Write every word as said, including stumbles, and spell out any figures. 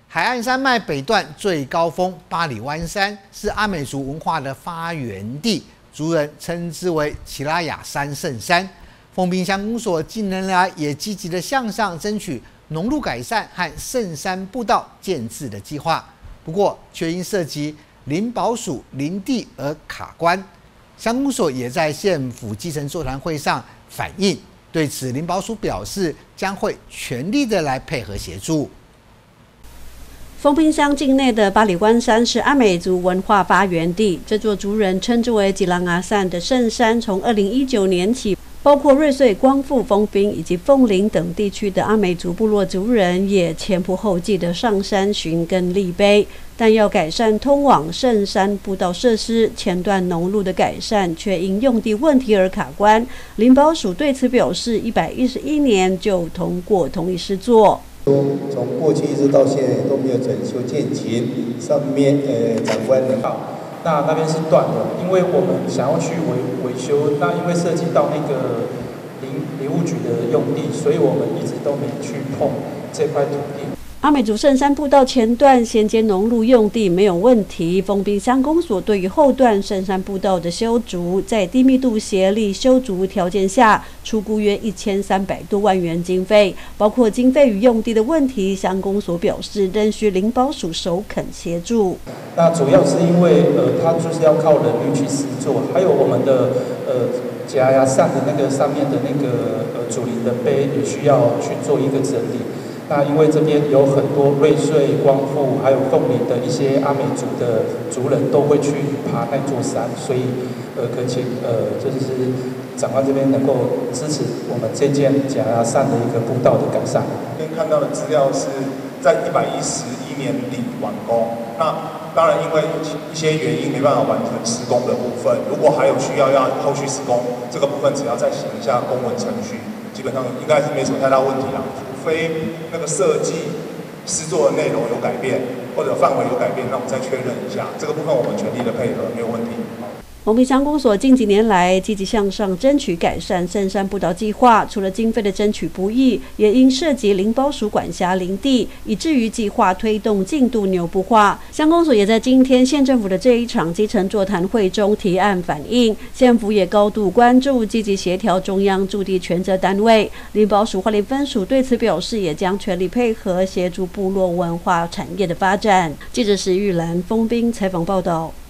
海岸山脉北段最高峰八里湾山是阿美族文化的发源地，族人称之为奇拉雅山圣山。丰滨乡公所近年来也积极的向上争取农路改善和圣山步道建制的计划，不过却因涉及林保署林地而卡关。乡公所也在县府基层座谈会上反映，对此林保署表示将会全力的来配合协助。 丰滨乡境内的八里湾山是阿美族文化发源地，这座族人称之为吉朗阿善的圣山，从二零一九年起，包括瑞穗、光复、丰滨以及凤林等地区的阿美族部落族人也前仆后继的上山寻根立碑。但要改善通往圣山步道设施，前段农路的改善却因用地问题而卡关。林保署对此表示，一百一十一年就通过同意施作。 从过去一直到现在都没有整修建琴，上面呃长官能好， 那那边是断的，因为我们想要去维维修，那因为涉及到那个林林务局的用地，所以我们一直都没去碰这块土地。 阿美族圣山步道前段衔接农路用地没有问题，丰滨乡公所对于后段圣山步道的修筑，在低密度协力修筑条件下，出估约一千三百多万元经费，包括经费与用地的问题，乡公所表示仍需林保署首肯协助。 那主要是因为呃，它就是要靠人力去施作，还有我们的呃吉拉雅山的那个上面的那个呃祖灵的碑也需要去做一个整理。那因为这边有很多瑞穗、光复还有凤林的一些阿美族的族人都会去爬那座山，所以呃，恳请呃，这就是长官这边能够支持我们这件吉拉雅山的一个步道的改善。 今天看到的资料是在一百一十一年底完工，那当然因为一些原因没办法完成施工的部分，如果还有需要要后续施工，这个部分只要再写一下公文程序，基本上应该是没什么太大问题啦。非那个设计施作的内容有改变，或者范围有改变，那我们再确认一下。这个部分我们全力的配合，没有问题。 丰滨乡公所近几年来积极向上争取改善圣山步道计划，除了经费的争取不易，也因涉及林保署管辖林地，以至于计划推动进度牛步化。乡公所也在今天县政府的这一场基层座谈会中提案反映，县府也高度关注，积极协调中央驻地权责单位。林保署花莲分署对此表示，也将全力配合协助部落文化产业的发展。记者石玉兰丰滨采访报道。